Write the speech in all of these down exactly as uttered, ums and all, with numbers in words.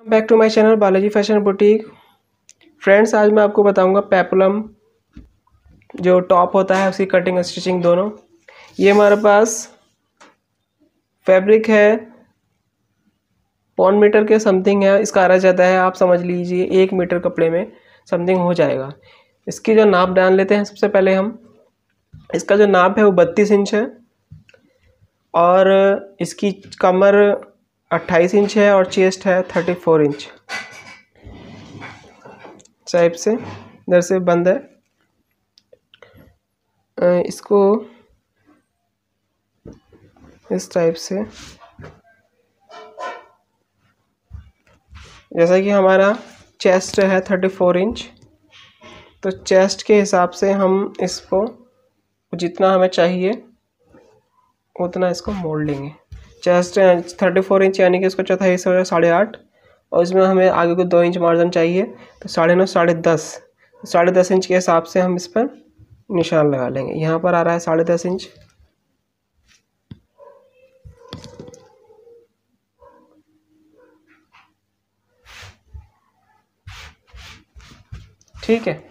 Back to my channel Balaji fashion boutique. Friends, आज मैं आपको बताऊंगा पेप्लम जो टॉप होता है उसकी कटिंग स्टिचिंग दोनों। ये हमारे पास फैब्रिक है पौन मीटर के समथिंग है, इसका आ जाता है, आप समझ लीजिए एक मीटर कपड़े में समथिंग हो जाएगा। इसकी जो नाप डाल लेते हैं सबसे पहले हम। इसका जो नाप है वो बत्तीस इंच है और इसकी कमर अट्ठाईस इंच है और चेस्ट है चौंतीस इंच। टाइप से इधर से बंद है। इसको इस टाइप से, जैसा कि हमारा चेस्ट है चौंतीस इंच, तो चेस्ट के हिसाब से हम इसको जितना हमें चाहिए उतना इसको मोड़ लेंगे। चेस्ट चौंतीस इंच यानी कि इसको चौथाई से साढ़े आठ, और इसमें हमें आगे को दो इंच मार्जिन चाहिए, तो साढ़े नौ साढ़े दस साढ़े दस इंच के हिसाब से हम इस पर निशान लगा लेंगे। यहाँ पर आ रहा है साढ़े दस इंच। ठीक है,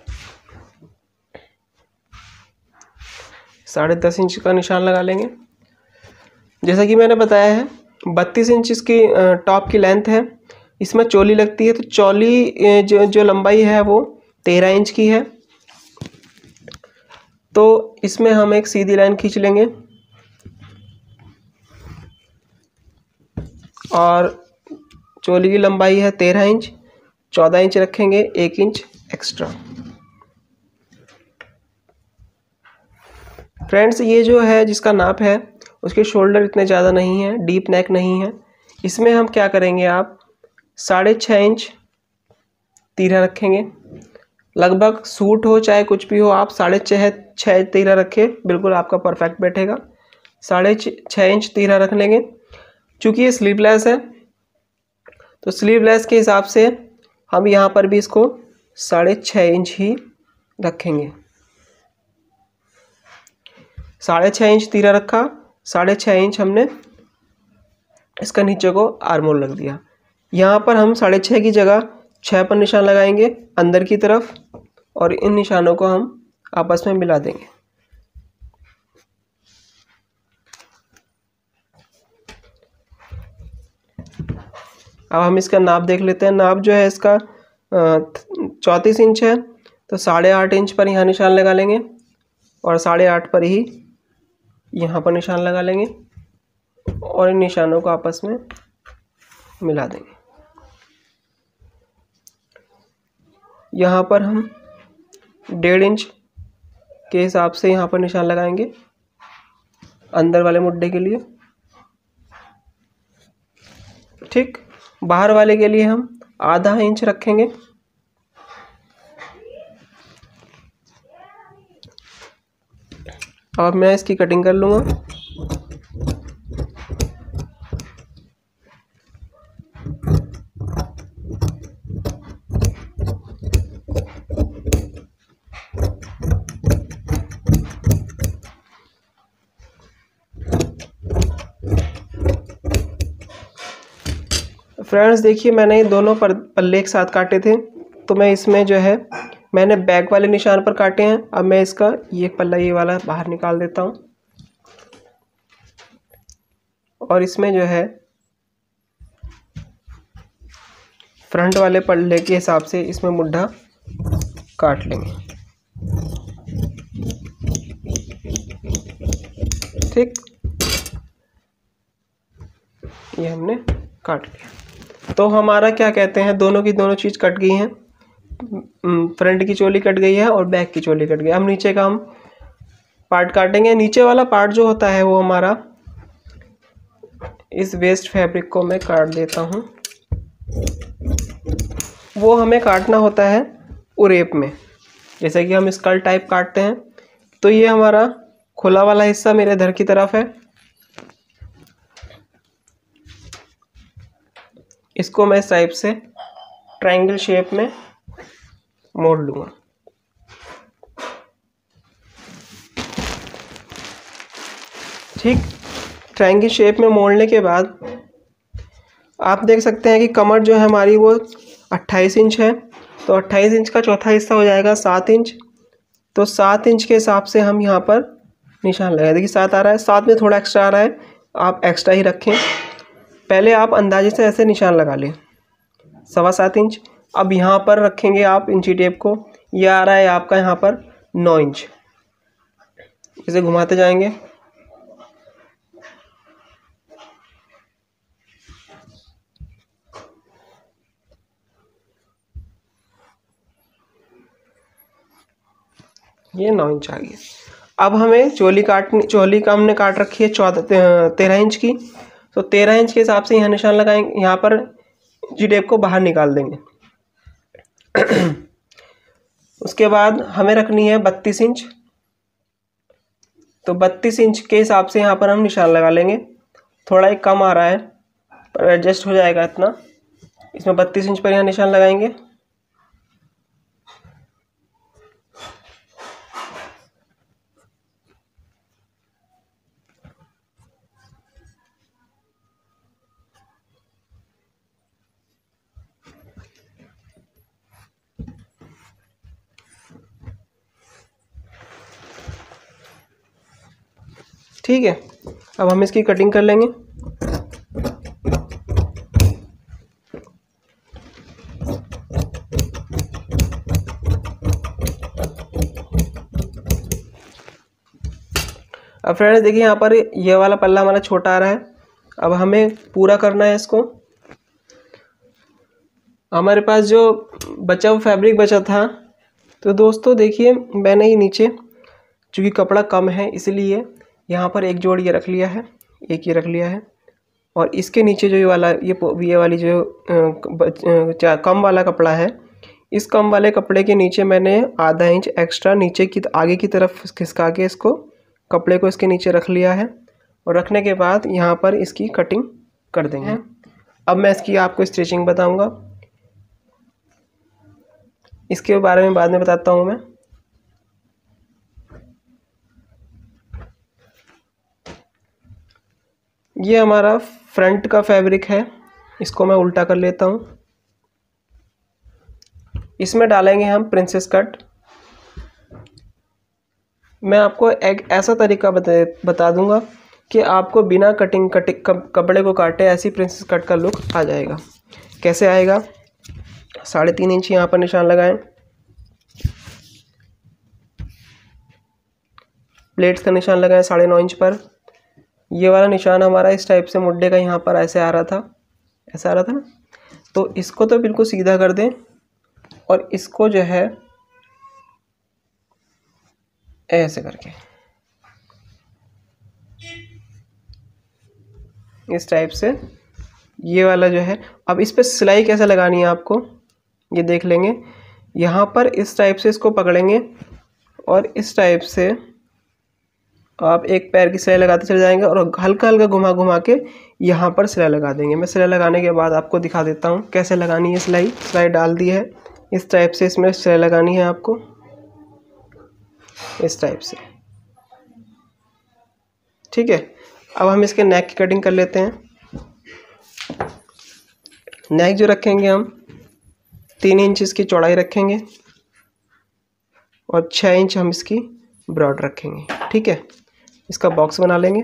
साढ़े दस इंच का निशान लगा लेंगे। जैसा कि मैंने बताया है बत्तीस इंच इसकी टॉप की लेंथ है। इसमें चोली लगती है, तो चोली जो जो लंबाई है वो तेरह इंच की है। तो इसमें हम एक सीधी लाइन खींच लेंगे और चोली की लंबाई है तेरह इंच, चौदह इंच रखेंगे, एक इंच एक्स्ट्रा। फ्रेंड्स, ये जो है जिसका नाप है उसके शोल्डर इतने ज़्यादा नहीं है, डीप नेक नहीं है। इसमें हम क्या करेंगे, आप साढ़े छः इंच तीरा रखेंगे। लगभग सूट हो चाहे कुछ भी हो, आप साढ़े छः छः तीरा रखें, बिल्कुल आपका परफेक्ट बैठेगा। साढ़े छः इंच तीरा रख लेंगे। चूँकि ये स्लीवलेस है तो स्लीवलेस के हिसाब से हम यहाँ पर भी इसको साढ़े छः इंच ही रखेंगे। साढ़े छः इंच तीरा रखा, साढ़े छः इंच हमने इसका नीचे को आर्मोल लग दिया। यहाँ पर हम साढ़े छः की जगह छः पर निशान लगाएंगे अंदर की तरफ, और इन निशानों को हम आपस में मिला देंगे। अब हम इसका नाप देख लेते हैं। नाप जो है इसका चौंतीस इंच है, तो साढ़े आठ इंच पर यहाँ निशान लगा लेंगे और साढ़े आठ पर ही यहाँ पर निशान लगा लेंगे और इन निशानों को आपस में मिला देंगे। यहाँ पर हम डेढ़ इंच के हिसाब से यहाँ पर निशान लगाएंगे अंदर वाले मुड्ढे के लिए। ठीक, बाहर वाले के लिए हम आधा इंच रखेंगे। अब मैं इसकी कटिंग कर लूँगा। फ्रेंड्स, देखिए मैंने ये दोनों पर पल्ले एक साथ काटे थे, तो मैं इसमें जो है मैंने बैक वाले निशान पर काटे हैं। अब मैं इसका ये पल्ला ये वाला बाहर निकाल देता हूँ और इसमें जो है फ्रंट वाले पल्ले के हिसाब से इसमें मुड्ढा काट लेंगे। ठीक, ये हमने काट लिया। तो हमारा क्या कहते हैं, दोनों की दोनों चीज़ कट गई हैं। फ्रंट की चोली कट गई है और बैक की चोली कट गई। हम नीचे का हम पार्ट काटेंगे। नीचे वाला पार्ट जो होता है वो हमारा, इस वेस्ट फैब्रिक को मैं काट देता हूँ। वो हमें काटना होता है उरेप में, जैसे कि हम स्कल टाइप काटते हैं। तो ये हमारा खुला वाला हिस्सा मेरे इधर की तरफ है, इसको मैं इस टाइप से ट्रायंगल शेप में मोड़ लूँगा। ठीक, ट्रायंगल शेप में मोड़ने के बाद आप देख सकते हैं कि कमर जो है हमारी वो अट्ठाईस इंच है, तो अट्ठाईस इंच का चौथा हिस्सा हो जाएगा सात इंच। तो सात इंच के हिसाब से हम यहाँ पर निशान लगाए। देखिए सात आ रहा है, सात में थोड़ा एक्स्ट्रा आ रहा है, आप एक्स्ट्रा ही रखें। पहले आप अंदाजे से ऐसे निशान लगा लें, सवा सात इंच। अब यहाँ पर रखेंगे आप इंची टेप को, ये आ रहा है आपका यहाँ पर नौ इंच। इसे घुमाते जाएंगे, ये नौ इंच आ गया। अब हमें चोली काटनी, चोली का हमने काट रखी है चौदह तेरह इंच की, तो तेरह इंच के हिसाब से यहाँ निशान लगाएंगे। यहाँ पर जी टेप को बाहर निकाल देंगे। उसके बाद हमें रखनी है बत्तीस इंच, तो बत्तीस इंच के हिसाब से यहाँ पर हम निशान लगा लेंगे। थोड़ा ही कम आ रहा है पर एडजस्ट हो जाएगा इतना। इसमें बत्तीस इंच पर यहाँ निशान लगाएंगे। ठीक है, अब हम इसकी कटिंग कर लेंगे। अब फ्रेंड्स देखिए यहाँ पर ये वाला पल्ला हमारा छोटा आ रहा है। अब हमें पूरा करना है इसको। हमारे पास जो बचा हुआ फैब्रिक बचा था, तो दोस्तों देखिए मैंने ही नीचे, चूँकि कपड़ा कम है इसलिए यहाँ पर एक जोड़ ये रख लिया है, एक ये रख लिया है, और इसके नीचे जो ये वाला ये ये वाली जो आ, कम वाला कपड़ा है, इस कम वाले कपड़े के नीचे मैंने आधा इंच एक्स्ट्रा नीचे की आगे की तरफ खिसका के इसको कपड़े को इसके नीचे रख लिया है। और रखने के बाद यहाँ पर इसकी कटिंग कर देंगे। अब मैं इसकी आपको स्टिचिंग बताऊँगा, इसके बारे में बाद में बताता हूँ मैं। ये हमारा फ्रंट का फैब्रिक है, इसको मैं उल्टा कर लेता हूँ। इसमें डालेंगे हम प्रिंसेस कट। मैं आपको एक ऐसा तरीका बता बता दूंगा कि आपको बिना कटिंग कटिंग कपड़े को काटे ऐसी प्रिंसेस कट का लुक आ जाएगा। कैसे आएगा? साढ़े तीन इंच यहाँ पर निशान लगाएं, प्लेट्स का निशान लगाएं साढ़े नौ इंच पर। ये वाला निशान हमारा इस टाइप से मुड्ढे का यहाँ पर ऐसे आ रहा था, ऐसा आ रहा था ना, तो इसको तो बिल्कुल सीधा कर दें और इसको जो है ऐसे करके इस टाइप से ये वाला जो है। अब इस पे सिलाई कैसे लगानी है आपको ये देख लेंगे। यहाँ पर इस टाइप से इसको पकड़ेंगे और इस टाइप से आप एक पैर की सिलाई लगाते चले जाएंगे और हल्का हल्का घुमा घुमा के यहाँ पर सिलाई लगा देंगे। मैं सिलाई लगाने के बाद आपको दिखा देता हूँ कैसे लगानी है सिलाई। सिलाई डाल दी है, इस टाइप से इसमें सिलाई लगानी है आपको, इस टाइप से। ठीक है, अब हम इसके नेक की कटिंग कर लेते हैं। नेक जो रखेंगे हम तीन इंच इसकी चौड़ाई रखेंगे और छः इंच हम इसकी ब्रॉड रखेंगे। ठीक है, इसका बॉक्स बना लेंगे।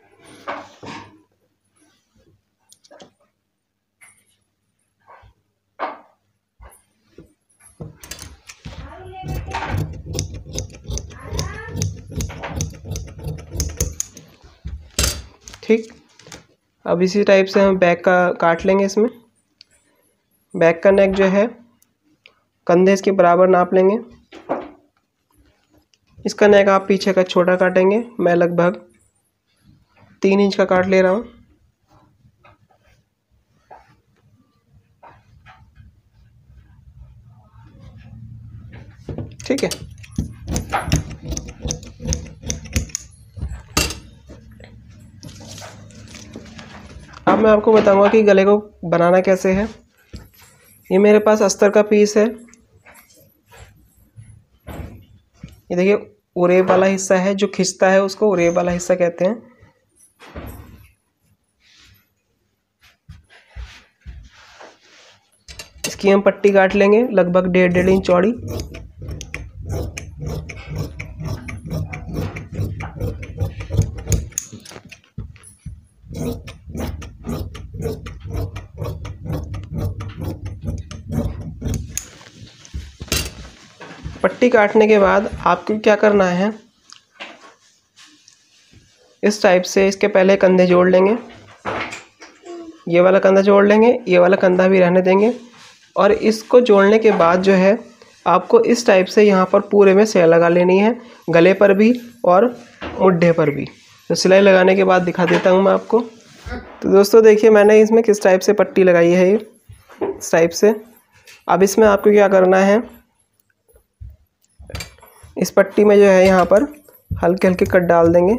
ठीक, अब इसी टाइप से हम बैक का काट लेंगे। इसमें बैक का नेक जो है कंधे इसके बराबर नाप लेंगे। इसका नेक आप पीछे का छोटा काटेंगे, मैं लगभग तीन इंच का काट ले रहा हूँ। ठीक है, अब मैं आपको बताऊंगा कि गले को बनाना कैसे है। ये मेरे पास अस्तर का पीस है, ये देखिए उरेब वाला हिस्सा है, जो खिंचता है उसको उरेब वाला हिस्सा कहते हैं। इसकी हम पट्टी काट लेंगे लगभग डेढ़ डेढ़ इंच चौड़ी। पट्टी काटने के बाद आपको क्या करना है, इस टाइप से इसके पहले कंधे जोड़ लेंगे, ये वाला कंधा जोड़ लेंगे, ये वाला कंधा भी रहने देंगे। और इसको जोड़ने के बाद जो है आपको इस टाइप से यहाँ पर पूरे में सिलाई लगा लेनी है, गले पर भी और मुड्ढे पर भी। तो सिलाई लगाने के बाद दिखा देता हूँ मैं आपको। तो दोस्तों देखिए मैंने इसमें किस टाइप से पट्टी लगाई है, ये इस टाइप से। अब इसमें आपको क्या करना है, इस पट्टी में जो है यहाँ पर हल्के हल्के कट डाल देंगे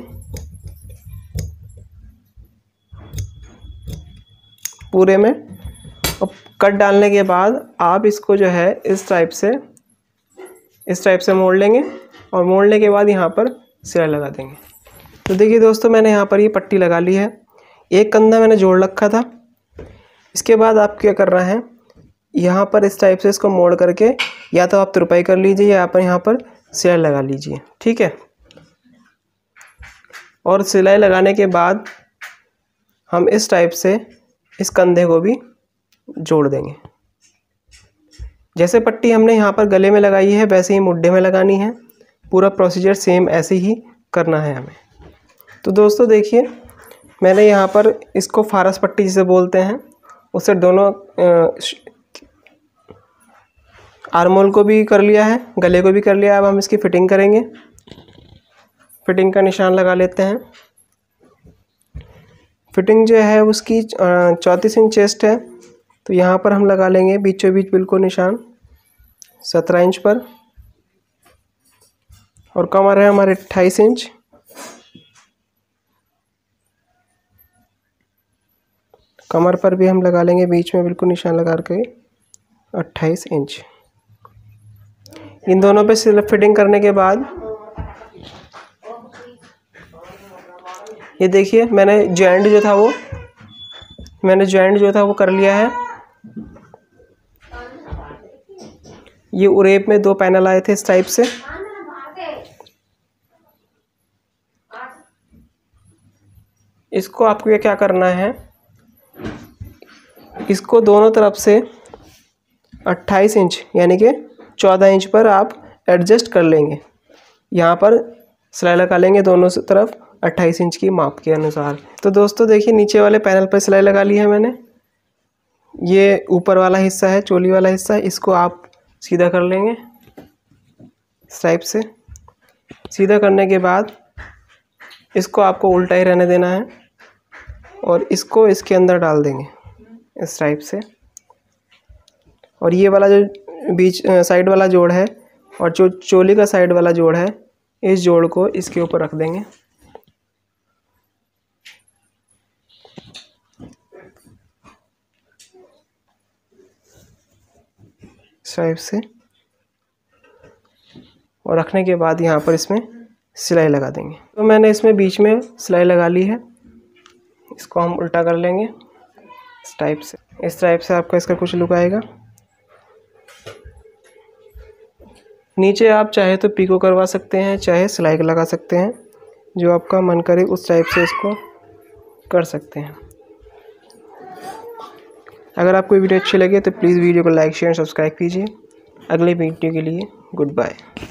पूरे में। और कट डालने के बाद आप इसको जो है इस टाइप से इस टाइप से मोड़ लेंगे और मोड़ने के बाद यहाँ पर सिलाई लगा देंगे। तो देखिए दोस्तों मैंने यहाँ पर ये पट्टी लगा ली है, एक कंधा मैंने जोड़ रखा था। इसके बाद आप क्या करना है, यहाँ पर इस टाइप से इसको मोड़ करके या तो आप तुरपाई कर लीजिए या आप यहाँ पर सिलाई लगा लीजिए, ठीक है। और सिलाई लगाने के बाद हम इस टाइप से इस कंधे को भी जोड़ देंगे। जैसे पट्टी हमने यहाँ पर गले में लगाई है वैसे ही मुड्ढे में लगानी है। पूरा प्रोसीजर सेम ऐसे ही करना है हमें। तो दोस्तों देखिए मैंने यहाँ पर इसको फारस पट्टी जिसे बोलते हैं, उससे दोनों आर्मोल को भी कर लिया है, गले को भी कर लिया है। अब हम इसकी फिटिंग करेंगे। फिटिंग का निशान लगा लेते हैं। फिटिंग जो है उसकी चौंतीस इंच चेस्ट है, तो यहाँ पर हम लगा लेंगे बीचों बीच बिल्कुल निशान सत्रह इंच पर। और कमर है हमारे अट्ठाईस इंच। कमर पर भी हम लगा लेंगे बीच में बिल्कुल निशान लगा के अट्ठाईस इंच। इन दोनों पे सिर्फ फिटिंग करने के बाद ये देखिए मैंने जॉइंट जो था वो मैंने जॉइंट जो था वो कर लिया है। ये उरेप में दो पैनल आए थे इस टाइप से। इसको आपको क्या करना है, इसको दोनों तरफ से अट्ठाईस इंच यानी कि चौदह इंच पर आप एडजस्ट कर लेंगे। यहाँ पर सिलाई लगा लेंगे दोनों तरफ अट्ठाईस इंच की माप के अनुसार। तो दोस्तों देखिए नीचे वाले पैनल पर सिलाई लगा ली है मैंने। ये ऊपर वाला हिस्सा है, चोली वाला हिस्सा है, इसको आप सीधा कर लेंगे इस टाइप से। सीधा करने के बाद इसको आपको उल्टा ही रहने देना है और इसको इसके अंदर डाल देंगे इस टाइप से। और ये वाला जो बीच साइड वाला जोड़ है और जो चोली का साइड वाला जोड़ है, इस जोड़ को इसके ऊपर रख देंगे इस टाइप से। और रखने के बाद यहाँ पर इसमें सिलाई लगा देंगे। तो मैंने इसमें बीच में सिलाई लगा ली है, इसको हम उल्टा कर लेंगे इस टाइप से। इस टाइप से आपका इसका कुछ लुक आएगा। नीचे आप चाहे तो पिको करवा सकते हैं, चाहे सिलाई लगा सकते हैं, जो आपका मन करे उस टाइप से इसको कर सकते हैं। अगर आपको वीडियो अच्छी लगे तो प्लीज़ वीडियो को लाइक शेयर सब्सक्राइब कीजिए। अगले वीडियो के लिए गुड बाय।